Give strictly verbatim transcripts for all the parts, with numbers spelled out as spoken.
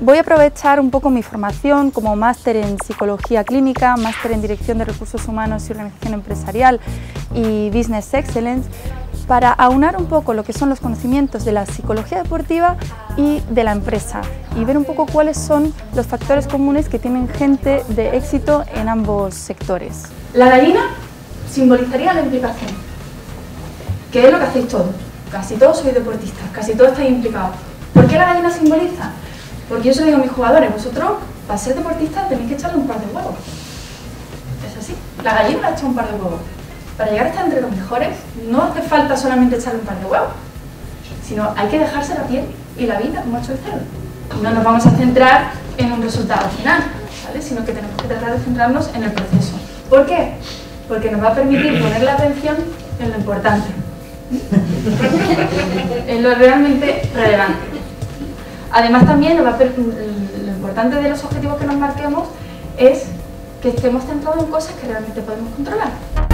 Voy a aprovechar un poco mi formación como máster en Psicología Clínica, máster en Dirección de Recursos Humanos y Organización Empresarial y Business Excellence, para aunar un poco lo que son los conocimientos de la psicología deportiva y de la empresa y ver un poco cuáles son los factores comunes que tienen gente de éxito en ambos sectores. La gallina simbolizaría la implicación, que es lo que hacéis todos. Casi todos sois deportistas, casi todos estáis implicados. ¿Por qué la gallina simboliza? Porque yo se lo digo a mis jugadores, vosotros para ser deportistas tenéis que echarle un par de huevos. Es así, la gallina echa un par de huevos. Para llegar a estar entre los mejores no hace falta solamente echarle un par de huevos, sino hay que dejarse la piel y la vida como ha hecho el cerdo. No nos vamos a centrar en un resultado final, ¿vale? Sino que tenemos que tratar de centrarnos en el proceso. ¿Por qué? Porque nos va a permitir poner la atención en lo importante, en lo realmente relevante. Además también nos va a lo importante de los objetivos que nos marquemos es que estemos centrados en cosas que realmente podemos controlar.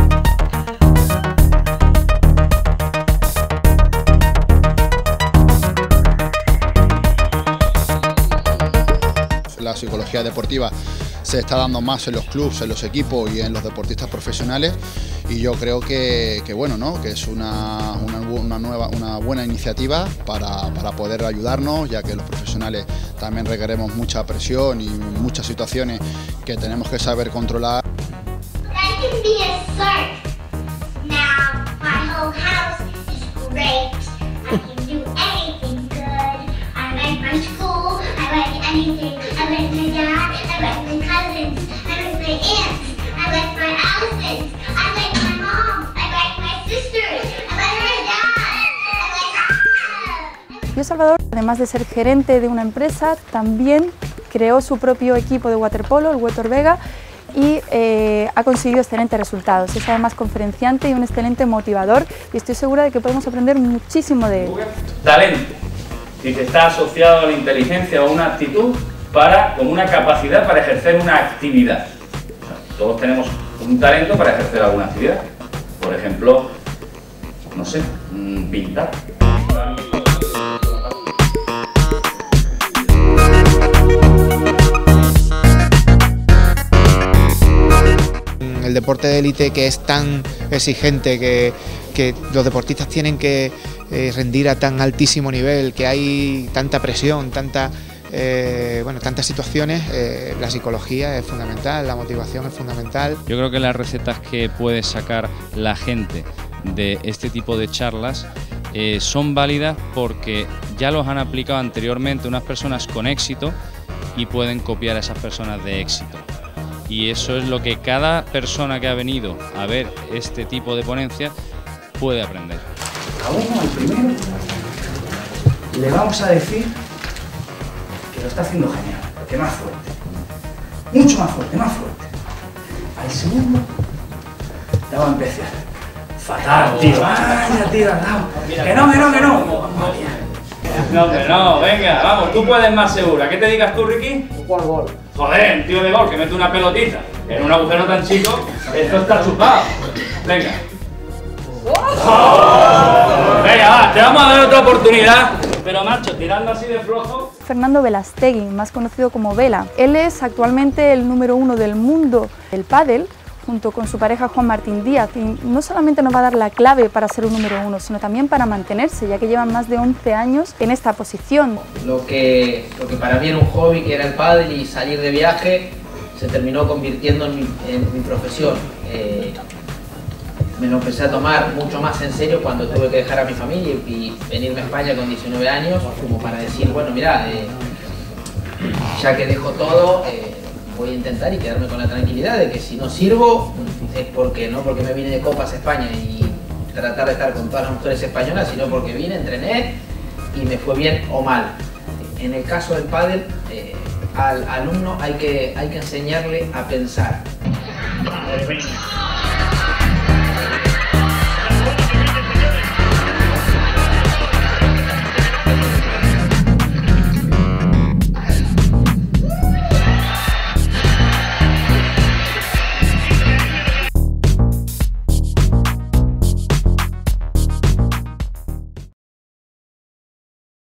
La psicología deportiva se está dando más en los clubes, en los equipos y en los deportistas profesionales, y yo creo que, que bueno, ¿no? que es una, una, una, nueva, una buena iniciativa para, para poder ayudarnos, ya que los profesionales también requeremos mucha presión y muchas situaciones que tenemos que saber controlar. Pío Salvador, además de ser gerente de una empresa, también creó su propio equipo de waterpolo, el Huetor Vega, y eh, ha conseguido excelentes resultados. Es además conferenciante y un excelente motivador, y estoy segura de que podemos aprender muchísimo de él. Talento, si que está asociado a la inteligencia o una actitud para, con una capacidad para ejercer una actividad. O sea, todos tenemos un talento para ejercer alguna actividad. Por ejemplo, no sé, pintar. El deporte de élite, que es tan exigente, que, que los deportistas tienen que eh, rendir a tan altísimo nivel, que hay tanta presión, tanta, eh, bueno, tantas situaciones, eh, la psicología es fundamental, la motivación es fundamental. Yo creo que las recetas que puede sacar la gente de este tipo de charlas eh, son válidas porque ya los han aplicado anteriormente unas personas con éxito y pueden copiar a esas personas de éxito. Y eso es lo que cada persona que ha venido a ver este tipo de ponencias puede aprender. A uno, al primero, le vamos a decir que lo está haciendo genial, que más fuerte, mucho más fuerte, más fuerte. Al segundo, le vamos a empezar. Fatal, tío, vaya, tío, al lado. Que no, que no, que no. No, que no, venga, vamos, tú puedes más segura. ¿Qué te digas tú, Ricky? Jugar gol. Joder, un tío de gol que mete una pelotita en un agujero tan chico, esto está chupado. Venga. ¡Oh! Venga, va, te vamos a dar otra oportunidad, pero macho, tirando así de flojo. Fernando Velastegui, más conocido como Vela. Él es actualmente el número uno del mundo del pádel, junto con su pareja Juan Martín Díaz, y no solamente nos va a dar la clave para ser un número uno, sino también para mantenerse, ya que llevan más de once años en esta posición. Lo que, lo que para mí era un hobby, que era el pádel y salir de viaje, se terminó convirtiendo en mi, en mi profesión. Eh, me lo empecé a tomar mucho más en serio cuando tuve que dejar a mi familia y, y venirme a España con diecinueve años, como para decir, bueno, mira, eh, ya que dejo todo, eh, voy a intentar y quedarme con la tranquilidad de que si no sirvo es porque no porque me vine de Copas a España y tratar de estar con todas las mujeres españolas, sino porque vine, entrené y me fue bien o mal. En el caso del pádel, eh, al alumno hay que, hay que enseñarle a pensar.